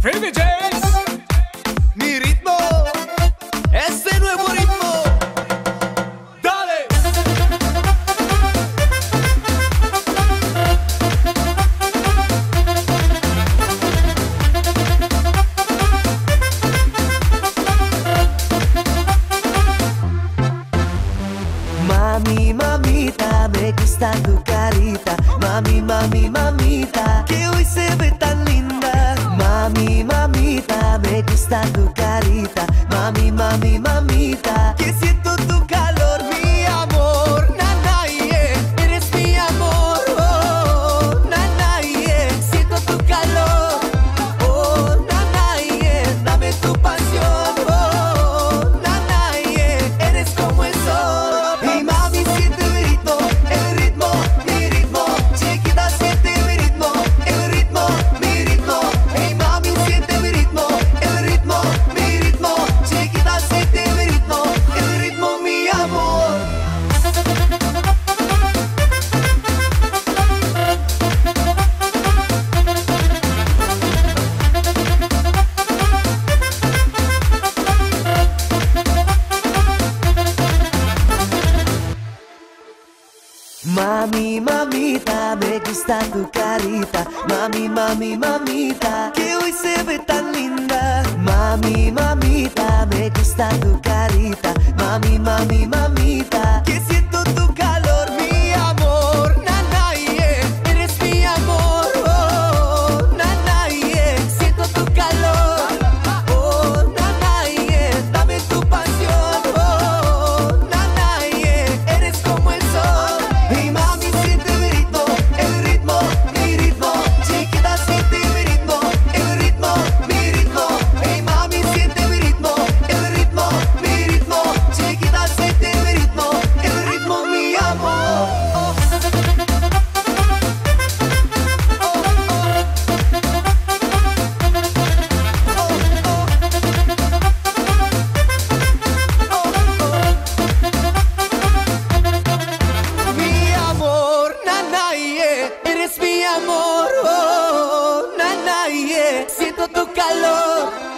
Heavy Jazz, Mi ritmo, ese nuevo ritmo. dale. Mami, mamita, me gusta tu carita. Mami, mami, mamita, que hoy se ve tan linda. Mami, mamita, me gusta tu carita. Mami, mami, mamita, que siento tu calor, mi amor. Nana, yeah, eres mi amor. Oh, nana, yeah, siento tu calor. Oh, nana, yeah, dame tu pasión. Oh, nana, yeah, eres como el sol. Y mami, siente el ritmo, mi ritmo. Chiquita, siente mi ritmo, el ritmo, mi ritmo. Y mami, siente mi ritmo, el ritmo, mi ritmo. Chiquita, siente mi ritmo, el ritmo, mi amor. Mami, mamita, me gusta tu carita. Mami, mami, mamita, que hoy se ve tan linda. Mami, mamita, me gusta tu carita. Mami, mami, mamita, que siento tu calor, mi amor. Nana, yeah, eres mi amor. Oh, nana, yeah, siento tu calor. Oh, nana, yeah, dame tu pasión. Oh, nana, yeah, eres como el sol. Y mami, siente mi ritmo, el ritmo, mi ritmo. Chiquita, siente mi ritmo, el ritmo, mi ritmo. Y mami, siente mi ritmo, el ritmo, mi ritmo. Chiquita, siente mi ritmo, el ritmo, mi amor. Oh. Mi amor, nana, yeah, eres mi amor, oh, nana, yeah, siento tu calor.